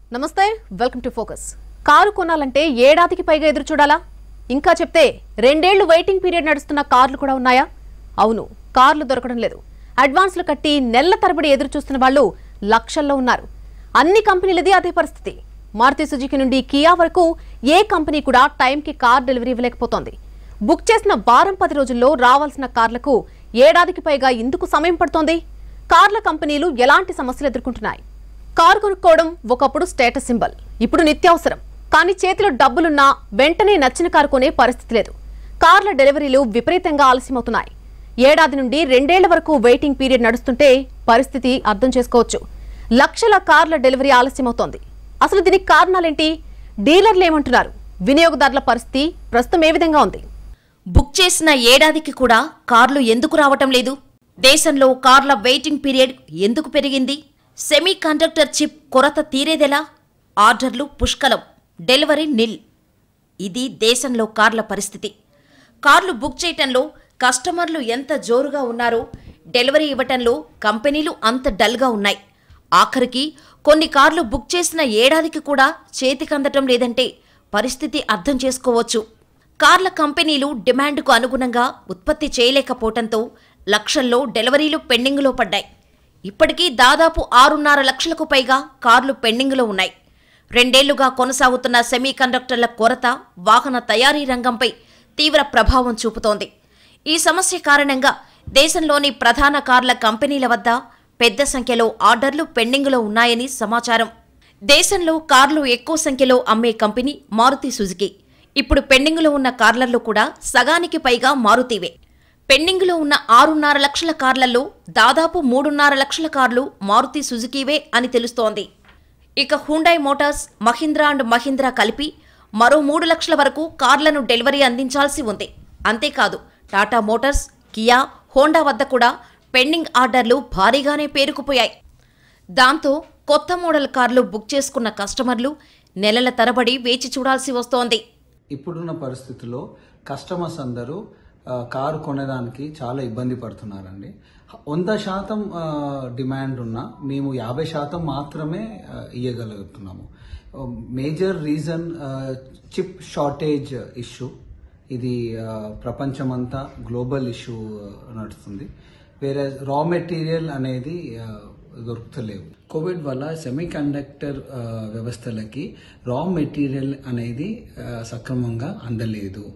నమస్తే welcome to focus. Car కొనాలంటే ఏడాదికి పైగా ఎదురు చూడాలా? ఇంకా చెప్తే 2 ఏళ్లు వెయిటింగ్ పీరియడ్ నడుస్తున్న కార్లు కూడా ఉన్నాయా? అవును, కార్లు దొరకడం లేదు. అడ్వాన్స్లు కట్టి నెలల తరబడి ఎదురు చూస్తున్న వాళ్ళు లక్షల్లో ఉన్నారు. అన్ని కంపెనీలది అదే పరిస్థితి. మారుతి సుజుకి నుండి కియా వరకు ఏ కంపెనీ కూడా టైంకి కార్ డెలివరీ ఇవ్వలేకపోతోంది. బుక్ చేసిన వారం 10 రోజుల్లో రావాల్సిన కార్లకు ఏడాదికి పైగా ఎందుకు సమయం పడుతోంది? కార్ల కంపెనీలు ఎలాంటి సమస్యలు ఎదుర్కొంటున్నాయి? కారు కొనుక్కోవడం ఒకప్పుడు స్టేటస్ సింబల్, ఇప్పుడు నిత్యావసరం. కానీ చేతిలో డబ్బులున్నా వెంటనే నచ్చిన కారు కొనే పరిస్థితి లేదు. కార్ల డెలివరీలు విపరీతంగా ఆలస్యమవుతున్నాయి. ఏడాది నుండి 2 ఏళ్ల వరకు వెయిటింగ్ పీరియడ్ నడుస్తుంటే పరిస్థితి అర్థం చేసుకోవచ్చు. లక్షల కార్ల డెలివరీ ఆలస్యమవుతోంది. అసలు దీనికి కారణాలేంటి? డీలర్లు ఏమంటున్నారు? వినియోగదారుల పరిస్థితి ప్రస్తుతం ఏ విధంగా ఉంది? బుక్ చేసిన ఏడాదికి కూడా కార్లు ఎందుకు రావటం లేదు? దేశంలో కార్ల వెయిటింగ్ పీరియడ్ ఎందుకు పెరిగింది? సెమీ కండక్టర్ చిప్ కొరత తీరేదెలా? ఆర్డర్లు పుష్కలం, డెలివరీ నిల్. ఇది దేశంలో కార్ల పరిస్థితి. కార్లు బుక్ చేయటంలో కస్టమర్లు ఎంత జోరుగా ఉన్నారో డెలివరీ ఇవ్వటంలో కంపెనీలు అంత డల్గా ఉన్నాయి. ఆఖరికి కొన్ని కార్లు బుక్ చేసిన ఏడాదికి కూడా చేతికందటం లేదంటే పరిస్థితి అర్థం చేసుకోవచ్చు. కార్ల కంపెనీలు డిమాండ్కు అనుగుణంగా ఉత్పత్తి చేయలేకపోవటంతో లక్షల్లో డెలివరీలు పెండింగ్లో పడ్డాయి. ఇప్పటికీ దాదాపు 6.5 లక్షలకు పైగా కార్లు పెండింగ్లో ఉన్నాయి. 2 ఏళ్లుగా కొనసాగుతున్న సెమీ కండక్టర్ల కొరత వాహన తయారీ రంగంపై తీవ్ర ప్రభావం చూపుతోంది. ఈ సమస్య కారణంగా దేశంలోని ప్రధాన కార్ల కంపెనీల వద్ద పెద్ద సంఖ్యలో ఆర్డర్లు పెండింగ్లో ఉన్నాయని సమాచారం. దేశంలో కార్లు ఎక్కువ సంఖ్యలో అమ్మే కంపెనీ మారుతి సుజుకి. ఇప్పుడు పెండింగ్లో ఉన్న కార్లలో కూడా సగానికి పైగా మారుతివే. పెండింగ్లో ఉన్న 6.5 లక్షల కార్లలో దాదాపు 3.5 లక్షల కార్లు మారుతి సుజుకీవే అని తెలుస్తోంది. ఇక Hyundai motors, Mahindra and Mahindra కలిపి మరో 3 లక్షల వరకు కార్లను డెలివరీ అందించాల్సి ఉంది. అంతేకాదు టాటా మోటార్స్, కియా, హోండా వద్ద కూడా పెండింగ్ ఆర్డర్లు భారీగానే పేరుకుపోయాయి. దాంతో కొత్త మోడల్ కార్లు బుక్ చేసుకున్న కస్టమర్లు నెలల తరబడి వేచి చూడాల్సి వస్తోంది. ఇప్పుడున్న పరిస్థితుల్లో కస్టమర్స్ అందరూ కారు కొనేదానికి చాలా ఇబ్బంది పడుతున్నారండి. 100% డిమాండ్ ఉన్నా మేము 50% మాత్రమే ఇవ్వగలుగుతున్నాము. Major reason chip shortage issue. ఇది ప్రపంచమంతా గ్లోబల్ ఇష్యూ నడుస్తుంది. వేరే రా మెటీరియల్ అనేది దొరుకుతలేవు. కోవిడ్ వల్ల సెమీ కండక్టర్ వ్యవస్థలకి రా మెటీరియల్ అనేది సక్రమంగా అందలేదు.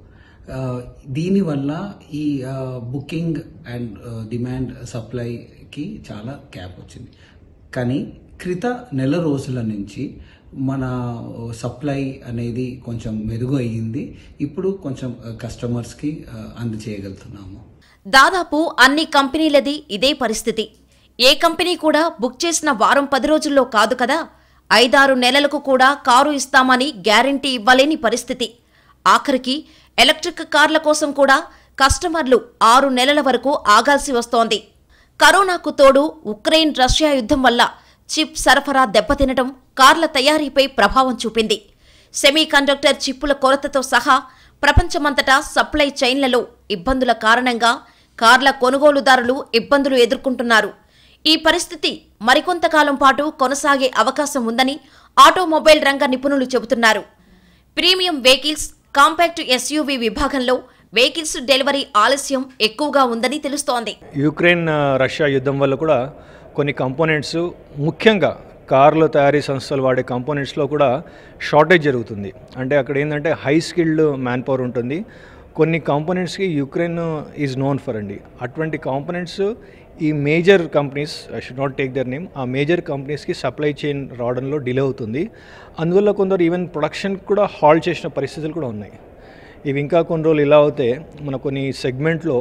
దీనివల్ల ఈ బుకింగ్ అండ్ డిమాండ్ సప్లైకి చాలా గ్యాప్ వచ్చింది. కానీ క్రిత నెల రోజుల నుంచి మన సప్లై అనేది కొంచెం మెరుగు అయ్యింది. ఇప్పుడు కొంచెం కస్టమర్స్కి అందజేయగలుగుతున్నాము. దాదాపు అన్ని కంపెనీలది ఇదే పరిస్థితి. ఏ కంపెనీ కూడా బుక్ చేసిన వారం 10 రోజుల్లో కాదు కదా, 5-6 నెలలకు కూడా కారు ఇస్తామని గ్యారంటీ ఇవ్వలేని పరిస్థితి. ఆఖరికి ఎలక్ట్రిక్ కార్ల కోసం కూడా కస్టమర్లు 6 నెలల వరకు ఆగాల్సి వస్తోంది. కరోనాకు తోడు ఉక్రెయిన్ రష్యా యుద్ధం వల్ల చిప్ సరఫరా దెబ్బతినడం కార్ల తయారీపై ప్రభావం చూపింది. సెమీ కండక్టర్ చిప్పుల కొరతతో సహా ప్రపంచమంతటా సప్లై చైన్లలో ఇబ్బందుల కారణంగా కార్ల కొనుగోలుదారులు ఇబ్బందులు ఎదుర్కొంటున్నారు. ఈ పరిస్థితి మరికొంతకాలం పాటు కొనసాగే అవకాశం ఉందని ఆటోమొబైల్ రంగ నిపుణులు చెబుతున్నారు. ప్రీమియం వెహికల్స్, కాంపాక్ట్ ఎస్యూవీ విభాగంలో వెహికల్స్ డెలివరీ ఆలస్యం ఎక్కువగా ఉందని తెలుస్తోంది. యుక్రెయిన్ రష్యా యుద్ధం వల్ల కూడా కొన్ని కంపోనెంట్స్, ముఖ్యంగా కార్ల తయారీ సంస్థలు వాడే కంపోనెంట్స్లో కూడా షార్టేజ్ జరుగుతుంది. అంటే అక్కడ ఏంటంటే హై స్కిల్డ్ మ్యాన్ పవర్ ఉంటుంది. కొన్ని కాంపోనెంట్స్కి యుక్రెయిన్ ఈజ్ నోన్ ఫర్ అండి. అటువంటి కాంపోనెంట్స్ ఈ major companies, I should not take their name, ఆ మేజర్ కంపెనీస్కి సప్లై చైన్ రావడంలో డిలే అవుతుంది. అందువల్ల కొందరు ఈవెన్ ప్రొడక్షన్ కూడా హాల్ట్ చేసిన పరిస్థితులు కూడా ఉన్నాయి. ఇవి ఇంకా కొన్ని రోజులు ఇలా అవుతే మన కొన్ని సెగ్మెంట్లో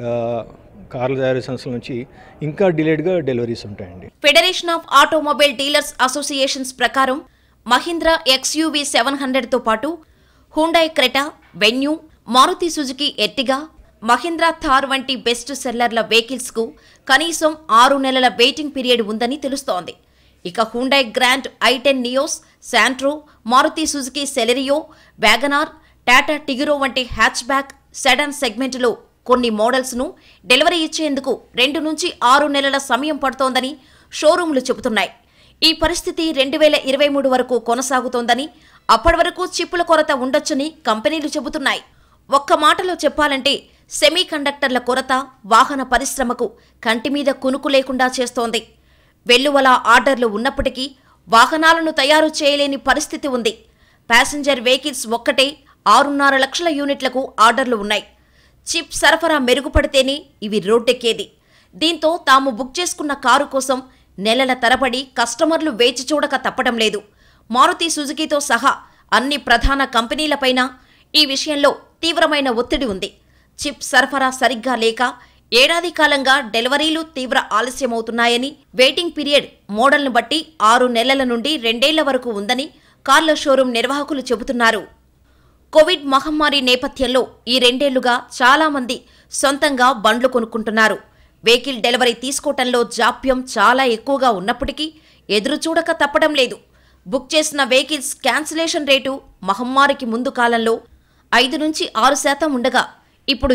కార్ల తయారీ సంస్థల నుంచి ఇంకా డిలేడ్గా డెలివరీస్ ఉంటాయండి. Federation of automobile dealers associations ప్రకారం మహీంద్రా XUV 700తో పాటు Hyundai Creta, Venue, Maruti Suzuki Ertiga, Mahindra Thar వంటి బెస్ట్ సెల్లర్ల వెహికల్స్కు కనీసం 6 నెలల వెయిటింగ్ పీరియడ్ ఉందని తెలుస్తోంది. ఇక Hyundai grand i10 Nios, Santro, Maruti Suzuki Celerio, Wagon R, Tata Tigor వంటి హ్యాచ్ బ్యాక్, సెడాన్ సెగ్మెంట్లో కొన్ని మోడల్స్ను డెలివరీ ఇచ్చేందుకు 2 నుంచి 6 నెలల సమయం పడుతోందని షోరూంలు చెబుతున్నాయి. ఈ పరిస్థితి 2023 వరకు కొనసాగుతోందని, అప్పటి వరకు చిప్పుల కొరత ఉండొచ్చని కంపెనీలు చెబుతున్నాయి. ఒక్క మాటలో చెప్పాలంటే సెమీ కండక్టర్ల కొరత వాహన పరిశ్రమకు కంటిమీద కునుకు లేకుండా చేస్తోంది. వెల్లువల ఆర్డర్లు ఉన్నప్పటికీ వాహనాలను తయారు చేయలేని పరిస్థితి ఉంది. ప్యాసింజర్ వెహికల్స్ ఒక్కటే 6.5 లక్షల యూనిట్లకు ఆర్డర్లు ఉన్నాయి. చిప్ సరఫరా మెరుగుపడితేనే ఇవి రోడ్డెక్కేది. దీంతో తాము బుక్ చేసుకున్న కారు కోసం నెలల తరబడి కస్టమర్లు వేచి చూడక తప్పడం లేదు. మారుతి సుజుకీతో సహా అన్ని ప్రధాన కంపెనీలపైన ఈ విషయంలో తీవ్రమైన ఒత్తిడి ఉంది. చిప్ సరఫరా సరిగ్గా లేక ఏడాది కాలంగా డెలివరీలు తీవ్ర ఆలస్యమవుతున్నాయని, వెయిటింగ్ పీరియడ్ మోడల్ను బట్టి 6 నెలల నుండి 2 ఏళ్ల వరకు ఉందని కార్ల షోరూం నిర్వాహకులు చెబుతున్నారు. కోవిడ్ మహమ్మారి నేపథ్యంలో ఈ 2 ఏళ్లుగా చాలా మంది సొంతంగా బండ్లు కొనుక్కుంటున్నారు. వెహికల్ డెలివరీ తీసుకోవటంలో జాప్యం చాలా ఎక్కువగా ఉన్నప్పటికీ ఎదురుచూడక తప్పడం లేదు. బుక్ చేసిన వెహికల్స్ క్యాన్సిలేషన్ రేటు మహమ్మారికి ముందు కాలంలో 5-6% ఉండగా ఇప్పుడు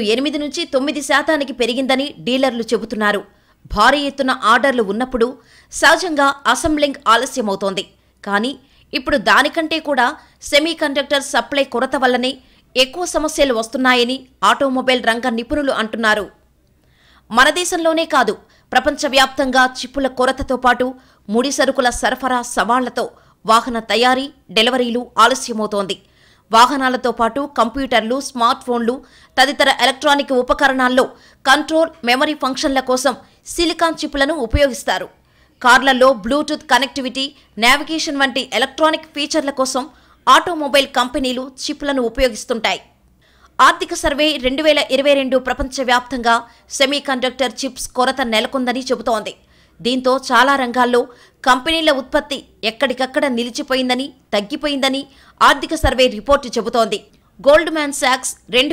8-9% పెరిగిందని డీలర్లు చెబుతున్నారు. భారీ ఎత్తున ఆర్డర్లు ఉన్నప్పుడు సహజంగా అసెంబ్లింగ్ ఆలస్యమవుతోంది. కానీ ఇప్పుడు దానికంటే కూడా సెమీ కండక్టర్ సప్లై కొరత వల్లనే ఎక్కువ సమస్యలు వస్తున్నాయని ఆటోమొబైల్ రంగ నిపుణులు అంటున్నారు. మన దేశంలోనే కాదు, ప్రపంచవ్యాప్తంగా చిప్పుల కొరతతో పాటు ముడి సరుకుల సరఫరా సవాళ్లతో వాహన తయారీ, డెలివరీలు ఆలస్యమవుతోంది. వాహనాలతో పాటు కంప్యూటర్లు, స్మార్ట్ ఫోన్లు తదితర ఎలక్ట్రానిక్ ఉపకరణాల్లో కంట్రోల్, మెమరీ ఫంక్షన్ల కోసం సిలికాన్ చిప్పులను ఉపయోగిస్తారు. కార్లలో బ్లూటూత్ కనెక్టివిటీ, నావిగేషన్ వంటి ఎలక్ట్రానిక్ ఫీచర్ల కోసం ఆటోమొబైల్ కంపెనీలు చిప్లను ఉపయోగిస్తుంటాయి. ఆర్థిక సర్వే 2022 ప్రపంచవ్యాప్తంగా సెమీ కండక్టర్ చిప్స్ కొరత నెలకొందని చెబుతోంది. దీంతో చాలా రంగాల్లో కంపెనీల ఉత్పత్తి ఎక్కడికక్కడ నిలిచిపోయిందని, తగ్గిపోయిందని ఆర్థిక సర్వే రిపోర్టు చెబుతోంది. గోల్డ్మ్యాన్ సాక్స్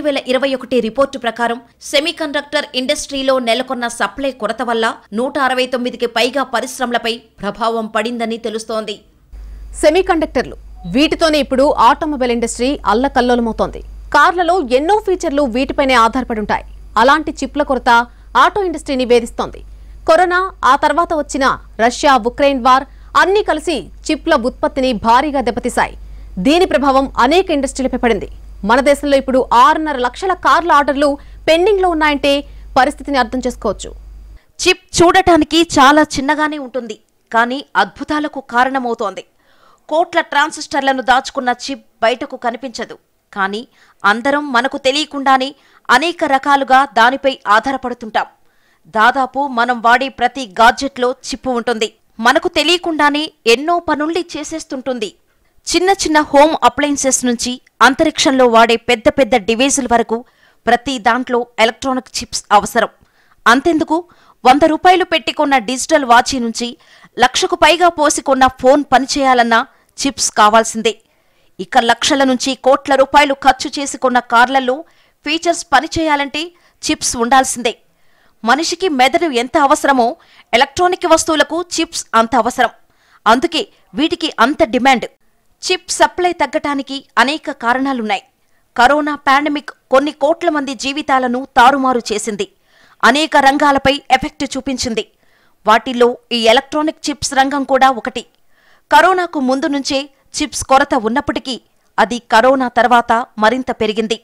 2021 రిపోర్టు ప్రకారం సెమీ కండక్టర్ ఇండస్ట్రీలో నెలకొన్న సప్లై కొరత వల్ల 169కి పైగా పరిశ్రమలపై ప్రభావం పడిందని తెలుస్తోంది. సెమీ కండక్టర్లు, వీటితోనే ఇప్పుడు ఆటోమొబైల్ ఇండస్ట్రీ అల్లకల్లోలమవుతోంది. కార్లలో ఎన్నో ఫీచర్లు వీటిపైనే ఆధారపడి ఉంటాయి. అలాంటి చిప్ల కొరత ఆటో ఇండస్ట్రీని వేధిస్తోంది. కరోనా, ఆ తర్వాత వచ్చిన రష్యా ఉక్రెయిన్ వార్ అన్నీ కలిసి చిప్ల ఉత్పత్తిని భారీగా దెబ్బతీశాయి. దీని ప్రభావం అనేక ఇండస్ట్రీలపై పడింది. మన దేశంలో ఇప్పుడు 6.5 లక్షల కార్ల ఆర్డర్లు పెండింగ్లో ఉన్నాయంటే పరిస్థితిని అర్థం చేసుకోవచ్చు. చిప్ చూడటానికి చాలా చిన్నగానే ఉంటుంది, కానీ అద్భుతాలకు కారణమవుతోంది. కోట్ల ట్రాన్సిస్టర్లను దాచుకున్న చిప్ బయటకు కనిపించదు, కానీ అందరం మనకు తెలియకుండానే అనేక రకాలుగా దానిపై ఆధారపడుతుంటాం. దాదాపు మనం వాడే ప్రతి గాడ్జెట్లో చిప్పు ఉంటుంది. మనకు తెలియకుండానే ఎన్నో పనుల్ని చేసేస్తుంటుంది. చిన్న చిన్న హోమ్ అప్లయన్సెస్ నుంచి అంతరిక్షంలో వాడే పెద్ద పెద్ద డివైజుల వరకు ప్రతి దాంట్లో ఎలక్ట్రానిక్ చిప్స్ అవసరం. అంతెందుకు, 100 రూపాయలు పెట్టుకున్న డిజిటల్ వాచీ నుంచి 1,00,000కు పైగా పోసికొన్న ఫోన్ పనిచేయాలన్నా చిప్స్ కావాల్సిందే. ఇక లక్షల నుంచి కోట్ల రూపాయలు ఖర్చు చేసుకున్న కార్లలో ఫీచర్స్ పనిచేయాలంటే చిప్స్ ఉండాల్సిందే. మనిషికి మెదడు ఎంత అవసరమో ఎలక్ట్రానిక్ వస్తువులకు చిప్స్ అంత అవసరం. అందుకే వీటికి అంత డిమాండ్. చిప్ సప్లై తగ్గటానికి అనేక కారణాలున్నాయి. కరోనా పాండమిక్ కొన్ని కోట్ల మంది జీవితాలను తారుమారు చేసింది. అనేక రంగాలపై ఎఫెక్ట్ చూపించింది. వాటిల్లో ఈ ఎలక్ట్రానిక్ చిప్స్ రంగం కూడా ఒకటి. కరోనాకు ముందు నుంచే చిప్స్ కొరత ఉన్నప్పటికీ అది కరోనా తర్వాత మరింత పెరిగింది.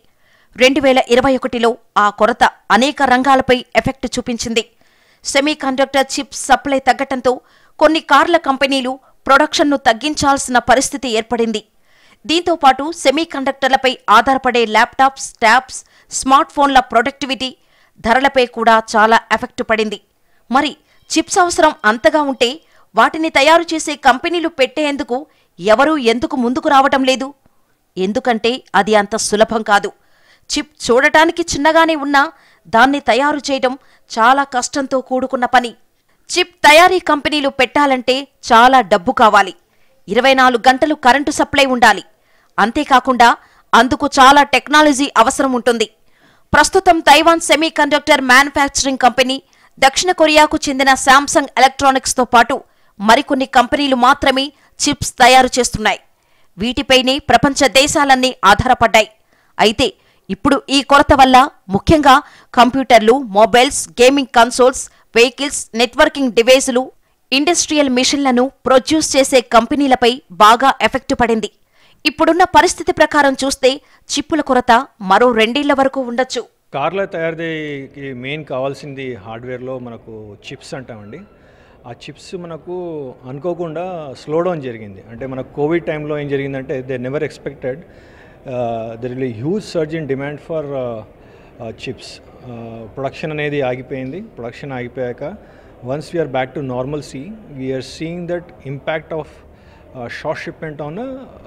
2021లో ఆ కొరత అనేక రంగాలపై ఎఫెక్ట్ చూపించింది. సెమీ కండక్టర్ చిప్స్ సప్లై తగ్గటంతో కొన్ని కార్ల కంపెనీలు ప్రొడక్షన్ను తగ్గించాల్సిన పరిస్థితి ఏర్పడింది. దీంతో పాటు సెమీ కండక్టర్లపై ఆధారపడే ల్యాప్టాప్స్, ట్యాబ్స్, స్మార్ట్ ఫోన్ల ప్రొడక్టివిటీ, ధరలపై కూడా చాలా ఎఫెక్ట్ పడింది. మరి చిప్స్ అవసరం అంతగా ఉంటే వాటిని తయారు చేసే కంపెనీలు పెట్టేందుకు ఎవరూ ఎందుకు ముందుకు రావటం లేదు? ఎందుకంటే అది అంత సులభం కాదు. చిప్ చూడటానికి చిన్నగానే ఉన్నా దాన్ని తయారు చేయడం చాలా కష్టంతో కూడుకున్న పని. చిప్ తయారీ కంపెనీలు పెట్టాలంటే చాలా డబ్బు కావాలి. 24 గంటలు కరెంటు సప్లై ఉండాలి. అంతేకాకుండా అందుకు చాలా టెక్నాలజీ అవసరం ఉంటుంది. ప్రస్తుతం Taiwan semiconductor manufacturing company, దక్షిణ కొరియాకు చెందిన శాంసంగ్ ఎలక్ట్రానిక్స్తో పాటు మరికొన్ని కంపెనీలు మాత్రమే చిప్స్ తయారు చేస్తున్నాయి. వీటిపైనే ప్రపంచ దేశాలన్నీ ఆధారపడ్డాయి. అయితే ఇప్పుడు ఈ కొరత వల్ల ముఖ్యంగా కంప్యూటర్లు, mobiles, gaming consoles, vehicles, networking డివైసులు ఇండస్ట్రియల్ మిషన్లను ప్రొడ్యూస్ చేసే కంపెనీలపై బాగా ఎఫెక్ట్ పడింది. ఇప్పుడున్న పరిస్థితి ప్రకారం చూస్తే చిప్పుల కొరత మరో 2 ఏళ్ల వరకు ఉండొచ్చు. కార్ల తయారీకి మెయిన్ కావాల్సింది హార్డ్వేర్లో మనకు చిప్స్ అంటామండి. ఆ చిప్స్ మనకు అనుకోకుండా స్లో డౌన్ జరిగింది. అంటే మనకు కోవిడ్ టైంలో ఏం జరిగిందంటే they never expected there will huge surge in demand for chips. Production అనేది ఆగిపోయింది. ప్రొడక్షన్ ఆగిపోయాక once we're back to normalcy we're seeing that impact of short shipment on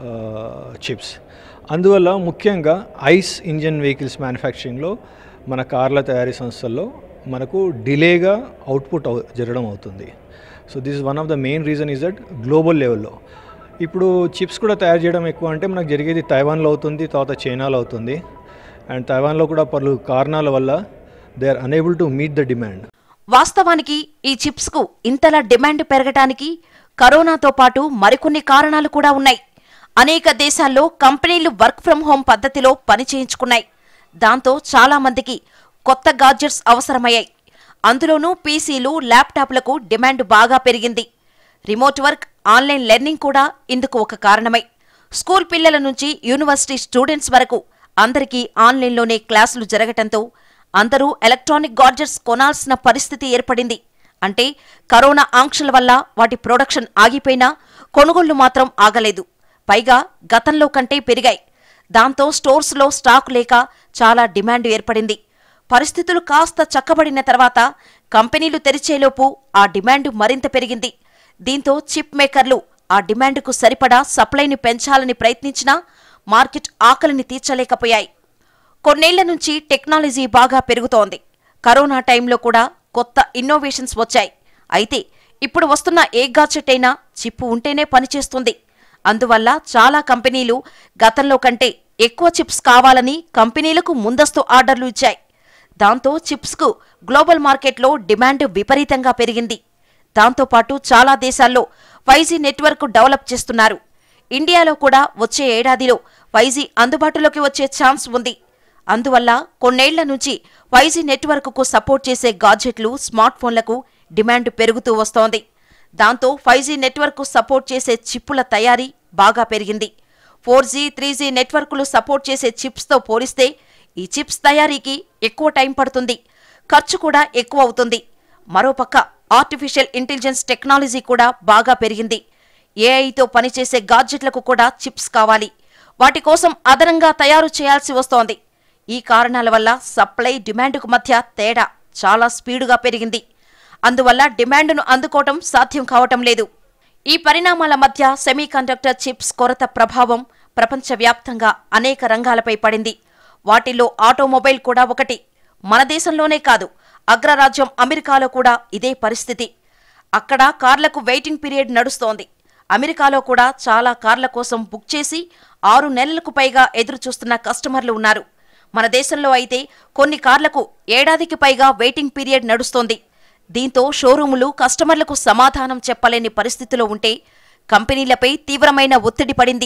chips. అందువల్ల ముఖ్యంగా ఐస్ ఇంజన్ వెహికల్స్ మ్యానుఫ్యాక్చరింగ్లో మన కార్ల తయారీ సంస్థల్లో మనకు డిలేగా అవుట్పుట్ జరగడం అవుతుంది. So this is one of the main reason is that global లెవెల్లో ఇప్పుడు చిప్స్ కూడా తయారు చేయడం ఎక్కువ అంటే మనకు జరిగేది తైవాన్లో అవుతుంది, తర్వాత చైనాలో అవుతుంది. అండ్ తైవాన్లో కూడా పలు కారణాల వల్ల they are unable to meet the demand. వాస్తవానికి ఈ చిప్స్కు ఇంతలా డిమాండ్ పెరగటానికి కరోనాతో పాటు మరికొన్ని కారణాలు కూడా ఉన్నాయి. అనేక దేశాల్లో కంపెనీలు వర్క్ ఫ్రం హోం పద్ధతిలో పని చేయించుకున్నాయి. దాంతో చాలా మందికి కొత్త గాడ్జెట్స్ అవసరమయ్యాయి. అందులోనూ పీసీలు, ల్యాప్టాప్లకు డిమాండ్ బాగా పెరిగింది. రిమోట్ వర్క్, ఆన్లైన్ లెర్నింగ్ కూడా ఇందుకు ఒక కారణమై స్కూల్ పిల్లల నుంచి యూనివర్సిటీ స్టూడెంట్స్ వరకు అందరికీ ఆన్లైన్లోనే క్లాసులు జరగటంతో అందరూ ఎలక్ట్రానిక్ గాడ్జెట్స్ కొనాల్సిన పరిస్థితి ఏర్పడింది. అంటే కరోనా ఆంక్షల వల్ల వాటి ప్రొడక్షన్ ఆగిపోయినా కొనుగోళ్లు మాత్రం ఆగలేదు. పైగా గతంలో కంటే పెరిగాయి. దాంతో స్టోర్స్లో స్టాక్ లేక చాలా డిమాండ్ ఏర్పడింది. పరిస్థితులు కాస్త చక్కబడిన తర్వాత కంపెనీలు తెరిచేలోపు ఆ డిమాండ్ మరింత పెరిగింది. దీంతో చిప్ మేకర్లు ఆ డిమాండ్కు సరిపడా సప్లైని పెంచాలని ప్రయత్నించినా మార్కెట్ ఆకలిని తీర్చలేకపోయాయి. కొన్నేళ్ల నుంచి టెక్నాలజీ బాగా పెరుగుతోంది. కరోనా టైంలో కూడా కొత్త ఇన్నోవేషన్స్ వచ్చాయి. అయితే ఇప్పుడు వస్తున్న ఏ గాడ్జెట్ అయినా చిప్పు ఉంటేనే పనిచేస్తుంది. అందువల్ల చాలా కంపెనీలు గతంలో కంటే ఎక్కువ చిప్స్ కావాలని కంపెనీలకు ముందస్తు ఆర్డర్లు ఇచ్చాయి. దాంతో చిప్స్కు గ్లోబల్ మార్కెట్లో డిమాండ్ విపరీతంగా పెరిగింది. దాంతోపాటు చాలా దేశాల్లో 5G నెట్వర్క్ డెవలప్ చేస్తున్నారు. ఇండియాలో కూడా వచ్చే ఏడాదిలో 5G అందుబాటులోకి వచ్చే ఛాన్స్ ఉంది. అందువల్ల కొన్నేళ్ల నుంచి 5G నెట్వర్క్కు సపోర్ట్ చేసే గాడ్జెట్లు, స్మార్ట్ ఫోన్లకు డిమాండ్ పెరుగుతూ వస్తోంది. దాంతో 5G నెట్వర్క్ సపోర్ట్ చేసే చిప్పుల తయారీ బాగా పెరిగింది. 4G, 3G నెట్వర్క్లు సపోర్ట్ చేసే చిప్స్తో పోలిస్తే ఈ చిప్స్ తయారీకి ఎక్కువ టైం పడుతుంది. ఖర్చు కూడా ఎక్కువ అవుతుంది. మరోపక్క ఆర్టిఫిషియల్ ఇంటెలిజెన్స్ టెక్నాలజీ కూడా బాగా పెరిగింది. ఏఐతో పనిచేసే గాడ్జెట్లకు కూడా చిప్స్ కావాలి. వాటి కోసం అదనంగా తయారు చేయాల్సి వస్తోంది. ఈ కారణాల వల్ల సప్లై, డిమాండ్కు మధ్య తేడా చాలా స్పీడుగా పెరిగింది. అందువల్ల డిమాండ్ను అందుకోవటం సాధ్యం కావటం లేదు. ఈ పరిణామాల మధ్య సెమీకండక్టర్ చిప్స్ కొరత ప్రభావం ప్రపంచవ్యాప్తంగా అనేక రంగాలపై పడింది. వాటిల్లో ఆటోమొబైల్ కూడా ఒకటి. మన దేశంలోనే కాదు, అగ్రరాజ్యం అమెరికాలో కూడా ఇదే పరిస్థితి. అక్కడ కార్లకు వెయిటింగ్ పీరియడ్ నడుస్తోంది. అమెరికాలో కూడా చాలా కార్ల కోసం బుక్ చేసి 6 నెలలకు పైగా ఎదురుచూస్తున్న కస్టమర్లు ఉన్నారు. మన దేశంలో అయితే కొన్ని కార్లకు ఏడాదికి పైగా వెయిటింగ్ పీరియడ్ నడుస్తోంది. దీంతో షోరూములు కస్టమర్లకు సమాధానం చెప్పలేని పరిస్థితిలో ఉంటే కంపెనీలపై తీవ్రమైన ఒత్తిడి పడింది.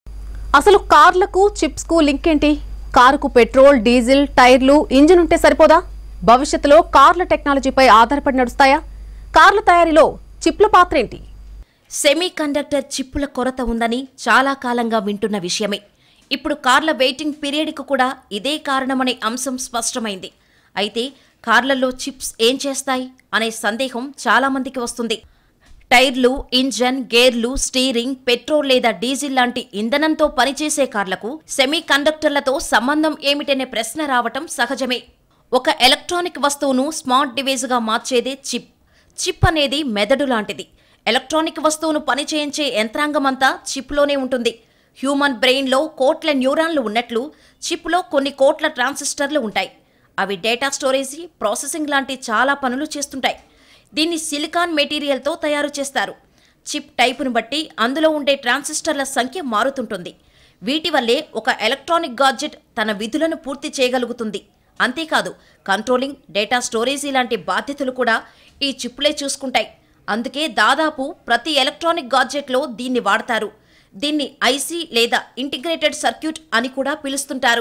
అసలు కార్లకు చిప్స్కు లింక్ ఏంటి? కారుకు పెట్రోల్, డీజిల్, టైర్లు, ఇంజిన్ ఉంటే సరిపోదా? భవిష్యత్తులో కార్ల టెక్నాలజీపై ఆధారపడి నడుస్తాయా? కార్ల తయారీలో చిప్ల పాత్ర ఏంటి? సెమీకండక్టర్ చిప్పుల కొరత ఉందని చాలా కాలంగా వింటున్న విషయమే. ఇప్పుడు కార్ల వెయిటింగ్ పీరియడ్కు కూడా ఇదే కారణమనే అంశం స్పష్టమైంది. అయితే కార్లలో చిప్స్ ఏం చేస్తాయి అనే సందేహం చాలా మందికి వస్తుంది. టైర్లు, ఇంజన్, గేర్లు, స్టీరింగ్, పెట్రోల్ లేదా డీజిల్ లాంటి ఇంధనంతో పనిచేసే కార్లకు సెమీకండక్టర్లతో సంబంధం ఏమిటనే ప్రశ్న రావటం సహజమే. ఒక ఎలక్ట్రానిక్ వస్తువును స్మార్ట్ డివైజ్గా మార్చేదే చిప్. చిప్ అనేది మెదడు లాంటిది. ఎలక్ట్రానిక్ వస్తువును పనిచేయించే యంత్రాంగమంతా చిప్లోనే ఉంటుంది. హ్యూమన్ బ్రెయిన్లో కోట్ల న్యూరాన్లు ఉన్నట్లు చిప్లో కొన్ని కోట్ల ట్రాన్సిస్టర్లు ఉంటాయి. అవి డేటా స్టోరేజీ, ప్రాసెసింగ్ లాంటి చాలా పనులు చేస్తుంటాయి. దీన్ని సిలికాన్ మెటీరియల్తో తయారు చేస్తారు. చిప్ టైపును బట్టి అందులో ఉండే ట్రాన్సిస్టర్ల సంఖ్య మారుతుంటుంది. వీటి వల్లే ఒక ఎలక్ట్రానిక్ గాడ్జెట్ తన విధులను పూర్తి చేయగలుగుతుంది. అంతేకాదు, కంట్రోలింగ్, డేటా స్టోరేజీ లాంటి బాధ్యతలు కూడా ఈ చిప్లే చూసుకుంటాయి. అందుకే దాదాపు ప్రతి ఎలక్ట్రానిక్ గాడ్జెట్లో దీన్ని వాడతారు. దీన్ని ఐసీ లేదా ఇంటిగ్రేటెడ్ సర్క్యూట్ అని కూడా పిలుస్తుంటారు.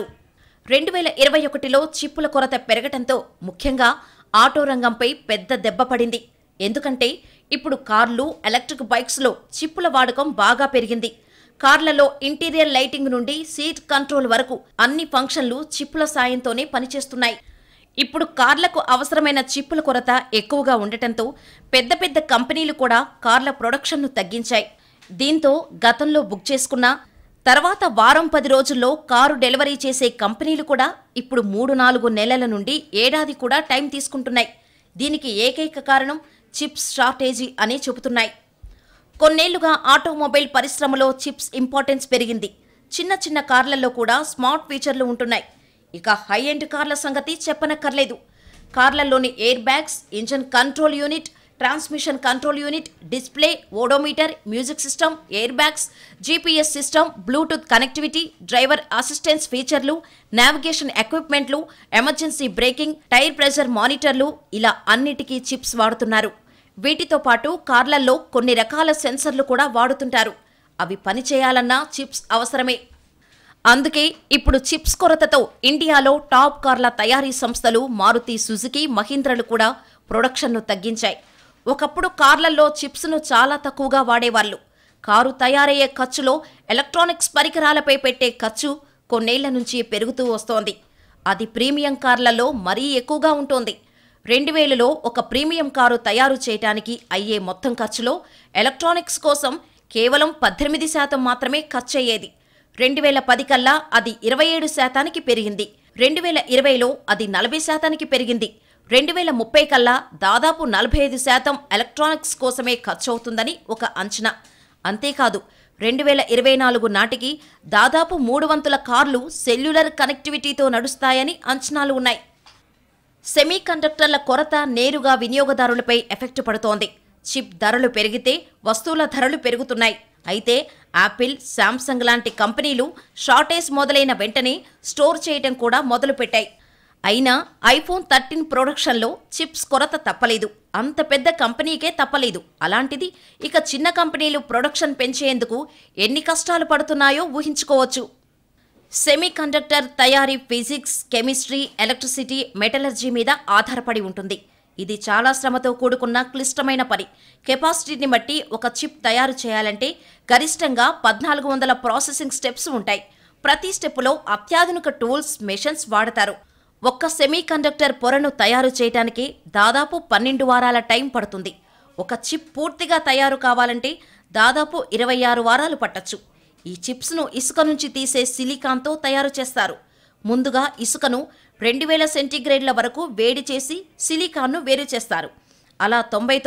2021లో చిప్పుల కొరత పెరగటంతో ముఖ్యంగా ఆటో రంగంపై పెద్ద దెబ్బ పడింది. ఎందుకంటే ఇప్పుడు కార్లు, ఎలక్ట్రిక్ బైక్స్లో చిప్పుల వాడకం బాగా పెరిగింది. కార్లలో ఇంటీరియర్ లైటింగ్ నుండి సీట్ కంట్రోల్ వరకు అన్ని ఫంక్షన్లు చిప్పుల సాయంతోనే పనిచేస్తున్నాయి. ఇప్పుడు కార్లకు అవసరమైన చిప్పుల కొరత ఎక్కువగా ఉండటంతో పెద్ద పెద్ద కంపెనీలు కూడా కార్ల ప్రొడక్షన్ను తగ్గించాయి. దీంతో గతంలో బుక్ చేసుకున్న తర్వాత వారం 10 రోజుల్లో కారు డెలివరీ చేసే కంపెనీలు కూడా ఇప్పుడు 3-4 నెలల నుండి ఏడాది కూడా టైం తీసుకుంటున్నాయి. దీనికి ఏకైక కారణం చిప్స్ షార్టేజీ అనే చెబుతున్నాయి. కొన్నేళ్లుగా ఆటోమొబైల్ పరిశ్రమలో చిప్స్ ఇంపార్టెన్స్ పెరిగింది. చిన్న చిన్న కార్లలో కూడా స్మార్ట్ ఫీచర్లు ఉంటున్నాయి. ఇక హై ఎండ్ కార్ల సంగతి చెప్పనక్కర్లేదు. కార్లలోని air bags, engine control unit, transmission control unit, display, odometer, music system, air bags, GPS system, Bluetooth connectivity, driver assistance ఫీచర్లు, నావిగేషన్ ఎక్విప్మెంట్లు, ఎమర్జెన్సీ బ్రేకింగ్, టైర్ ప్రెషర్ మానిటర్లు ఇలా అన్నిటికీ చిప్స్ వాడుతున్నారు. వీటితో పాటు కార్లల్లో కొన్ని రకాల సెన్సర్లు కూడా వాడుతుంటారు. అవి పనిచేయాలన్నా చిప్స్ అవసరమే. అందుకే ఇప్పుడు చిప్స్ కొరతతో ఇండియాలో టాప్ కార్ల తయారీ సంస్థలు మారుతి, సుజుకి, మహీంద్రలు కూడా ప్రొడక్షన్ను తగ్గించాయి. ఒకప్పుడు కార్లల్లో చిప్స్ను చాలా తక్కువగా వాడేవాళ్లు. కారు తయారయ్యే ఖర్చులో ఎలక్ట్రానిక్స్ పరికరాలపై పెట్టే ఖర్చు కొన్నేళ్ల నుంచి పెరుగుతూ వస్తోంది. అది ప్రీమియం కార్లలో మరీ ఎక్కువగా ఉంటోంది. 2000లో ఒక ప్రీమియం కారు తయారు చేయడానికి అయ్యే మొత్తం ఖర్చులో ఎలక్ట్రానిక్స్ కోసం కేవలం 18% మాత్రమే ఖర్చయ్యేది. 2010 కల్లా అది 27% పెరిగింది. 2020లో అది 40% పెరిగింది. 2030 కల్లా దాదాపు 45% ఎలక్ట్రానిక్స్ కోసమే ఖర్చవుతుందని ఒక అంచనా. అంతేకాదు 2024 నాటికి దాదాపు 3/4 కార్లు సెల్యులర్ కనెక్టివిటీతో నడుస్తాయని అంచనాలు ఉన్నాయి. సెమీ కండక్టర్ల కొరత నేరుగా వినియోగదారులపై ఎఫెక్ట్ పడుతోంది. చిప్ ధరలు పెరిగితే వస్తువుల ధరలు పెరుగుతున్నాయి. అయితే యాపిల్, శాంసంగ్ లాంటి కంపెనీలు షార్టేజ్ మొదలైన వెంటనే స్టోర్ చేయడం కూడా మొదలుపెట్టాయి. అయినా ఐఫోన్ 13 ప్రొడక్షన్లో చిప్స్ కొరత తప్పలేదు. అంత పెద్ద కంపెనీకే తప్పలేదు. అలాంటిది ఇక చిన్న కంపెనీలు ప్రొడక్షన్ పెంచేందుకు ఎన్ని కష్టాలు పడుతున్నాయో ఊహించుకోవచ్చు. సెమీ కండక్టర్ తయారీ ఫిజిక్స్, కెమిస్ట్రీ, ఎలక్ట్రిసిటీ, మెటలర్జీ మీద ఆధారపడి ఉంటుంది. ఇది చాలా శ్రమతో కూడుకున్న క్లిష్టమైన పని. కెపాసిటీని బట్టి ఒక చిప్ తయారు చేయాలంటే గరిష్టంగా 1400 ప్రాసెసింగ్ స్టెప్స్ ఉంటాయి. ప్రతి స్టెప్పులో అత్యాధునిక టూల్స్, మెషిన్స్ వాడతారు. ఒక్క సెమీ కండక్టర్ పొరను తయారు చేయడానికి దాదాపు 12 వారాల టైం పడుతుంది. ఒక చిప్ పూర్తిగా తయారు కావాలంటే దాదాపు 26 వారాలు పట్టొచ్చు. ఈ చిప్స్ను ఇసుక నుంచి తీసే సిలికాన్తో తయారు చేస్తారు. ముందుగా ఇసుకను 2000 సెంటీగ్రేడ్ల వరకు వేడి చేసి సిలికాన్ను వేరు చేస్తారు. అలా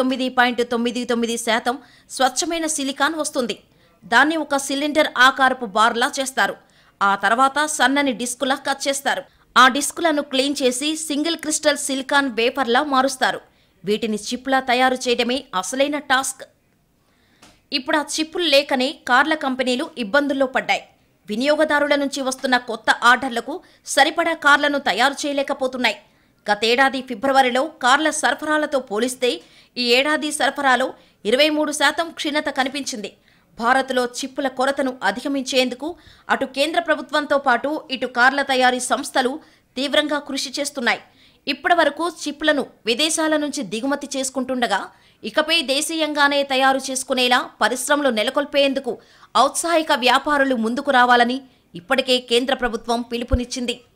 99.99% స్వచ్ఛమైన సిలికాన్ వస్తుంది. దాన్ని ఒక సిలిండర్ ఆకారపు బార్లా చేస్తారు. ఆ తర్వాత సన్నని డిస్కులా కట్ చేస్తారు. ఆ డిస్కులను క్లీన్ చేసి సింగిల్ క్రిస్టల్ సిలికాన్ వేఫర్లా మారుస్తారు. వీటిని చిప్లా తయారు చేయడమే అసలైన టాస్క్. ఇప్పుడు ఆ చిప్పులు లేకనే కార్ల కంపెనీలు ఇబ్బందుల్లో పడ్డాయి. వినియోగదారుల నుంచి వస్తున్న కొత్త ఆర్డర్లకు సరిపడా కార్లను తయారు చేయలేకపోతున్నాయి. గతేడాది ఫిబ్రవరిలో కార్ల సరఫరాలతో పోలిస్తే ఈ ఏడాది సరఫరాలో 23% క్షీణత కనిపించింది. భారత్లో చిప్పుల కొరతను అధిగమించేందుకు అటు కేంద్ర ప్రభుత్వంతో పాటు ఇటు కార్ల తయారీ సంస్థలు తీవ్రంగా కృషి చేస్తున్నాయి. ఇప్పటివరకు చిప్లను విదేశాల నుంచి దిగుమతి చేసుకుంటుండగా ఇకపై దేశీయంగానే తయారు చేసుకునేలా పరిశ్రమలు నెలకొల్పేందుకు ఔత్సాహిక వ్యాపారులు ముందుకు రావాలని ఇప్పటికే కేంద్ర ప్రభుత్వం పిలుపునిచ్చింది.